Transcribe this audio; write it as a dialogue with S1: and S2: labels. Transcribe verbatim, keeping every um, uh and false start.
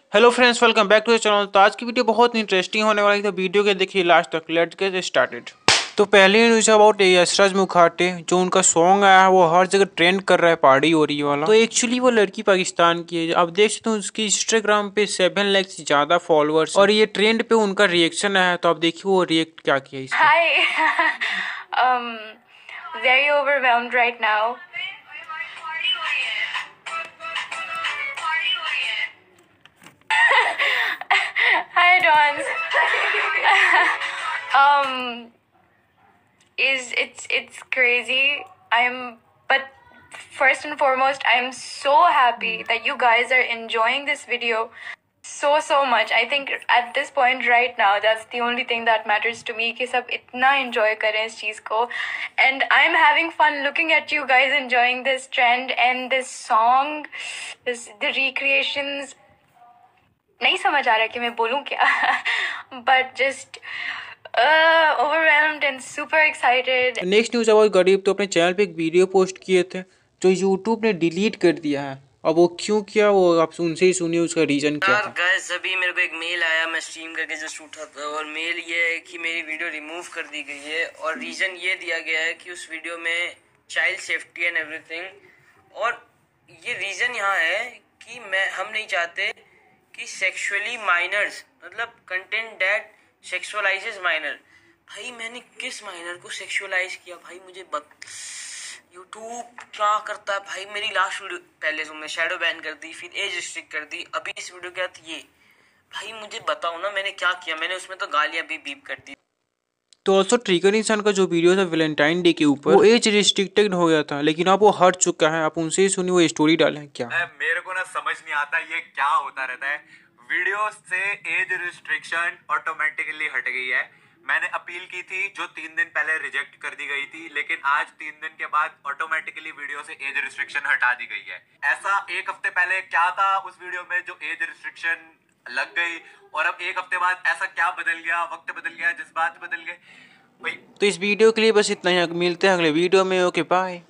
S1: Hello friends, welcome back to the channel. तो आज की वीडियो बहुत इंटरेस्टिंग होने वाली है, तो वीडियो के देखिए लास्ट तक। Let's get started. तो पहले न्यूज अबाउट यशराज मुखाटे, जो उनका सॉन्ग आया है वो हर जगह ट्रेंड कर रहा है, पहाड़ी होरी वाला। तो एक्चुअली वो लड़की पाकिस्तान की है। आप देख सकते हो उसकी इंस्टाग्राम पे सेवन लाख से ज्यादा फॉलोअर्स, और ये ट्रेंड पे उनका रिएक्शन आया है। तो आप देखिए वो रिएक्ट क्या किया इस पे।
S2: Hi. um, very overwhelmed right now. Hi, Dons. um, is it's it's crazy. I'm, but first and foremost, I'm so happy that you guys are enjoying this video so so much. I think at this point right now, that's the only thing that matters to me कि सब इतना enjoy करें इस चीज को, and I'm having fun looking at you guys enjoying this trend and this song, this the recreations. नहीं समझ आ रहा कि मैं बोलूँ क्या, but just uh, overwhelmed and super excited.
S1: Next news about गरीब, तो अपने चैनल पे एक वीडियो पोस्ट किए थे जो यूट्यूब ने डिलीट कर दिया है। अब वो क्यों किया, वो आप उनसे ही सुनिए उसका रीजन क्या था।
S3: गाइस, अभी मेरे को एक मेल आया, मैं स्ट्रीम करके जस्ट उठा था, और मेल ये है कि मेरी वीडियो रिमूव कर दी गई है, और रीजन ये दिया गया है कि उस वीडियो में चाइल्ड सेफ्टी एंड एवरीथिंग, और ये रीजन यहाँ है कि मैं हम नहीं चाहते कि सेक्सुअली माइनर्स, मतलब कंटेंट दैट सेक्सुअलाइजेस माइनर। भाई मैंने किस माइनर को सेक्सुअलाइज किया भाई, मुझे बत यूट्यूब क्या करता है भाई। मेरी लास्ट वीडियो पहले से मैं शैडो बैन कर दी, फिर एज रिस्ट्रिक्ट कर दी, अभी इस वीडियो के बाद ये। भाई मुझे बताओ ना मैंने क्या किया। मैंने उसमें तो गालियां भी बीप कर दी।
S1: तो ऑल्सो ट्रिगर इंसान का जो वीडियो था वैलेंटाइन डे के ऊपर, वो एज रिस्ट्रिक्टेड हो गया था, लेकिन अब वो हट चुका है। आप उनसे ही सुनिए वो स्टोरी डाले क्या।
S4: मेरे को ना समझ नहीं आता ये क्या होता रहता है। वीडियो से एज रिस्ट्रिक्शन ऑटोमेटिकली हट गई है। मैंने अपील की थी जो तीन दिन पहले रिजेक्ट कर दी गई थी, लेकिन आज तीन दिन के बाद ऑटोमेटिकली वीडियो से एज रिस्ट्रिक्शन हटा दी गई है। ऐसा एक हफ्ते पहले क्या था उस वीडियो में जो एज रिस्ट्रिक्शन लग गई, और अब एक हफ्ते बाद ऐसा क्या बदल गया, वक्त बदल गया, जज्बात बदल गए।
S1: तो इस वीडियो के लिए बस इतना ही। मिलते हैं अगले वीडियो में। Okay bye.